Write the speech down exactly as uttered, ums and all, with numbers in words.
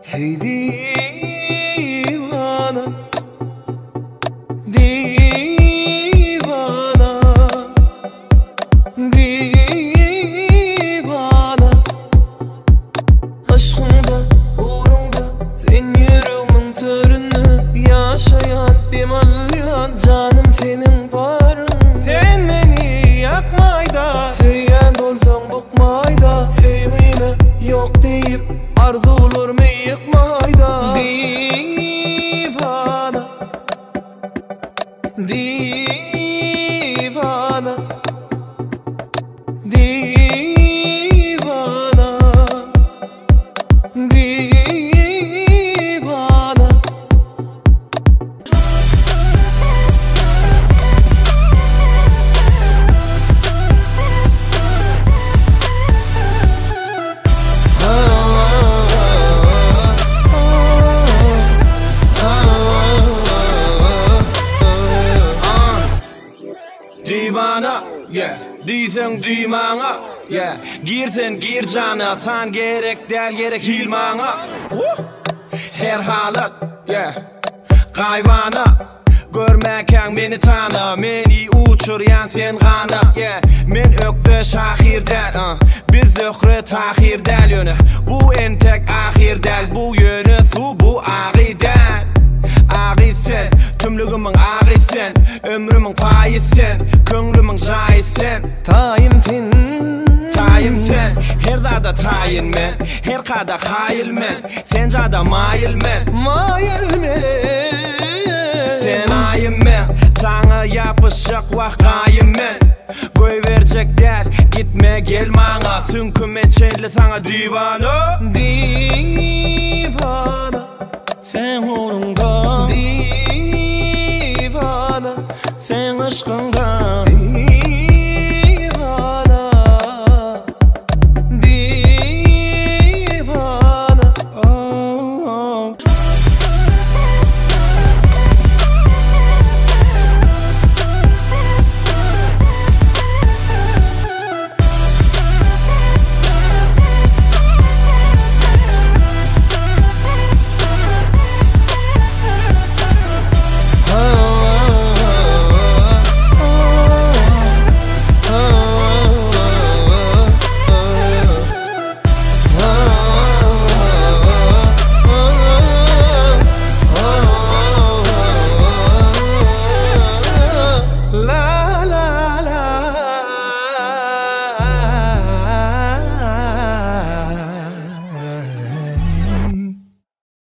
Hey divana, divana, divana. Aşkımda, uğrumda, sen yüreğimin törünü yaşayat demalyan. Canım senin barın, sen beni yakmayda. Söyleyen olsan bıkmayda, sevgime yok deyip arzular mı yıkmayda. Divana, divana, divana, divana. Divana, yeah, diysen duymana, yeah. Girsen gir cana, san gerek del gerek hilmana. uh. Her halat, yeah. Gayvana, görmeken beni tanı. Meni uçuryan sen gana, yeah. Men ökte şahirden, uh. biz ökre tahirden yönü. Bu entek ahirden, bu yönü su bu ağiden. Aği sen, tümlüğümün ağı sen, ömrümün payı sen, kömrümün jayı sen. Tayım sen, tayım sen, her dada tayin men, her kada hayil men, sen cada mayil men, mayil men. Sen ayım men, sana yapışık vakayım men. Göy verecek der, gitme gel mana, sünküme çenli sana divana. Divana.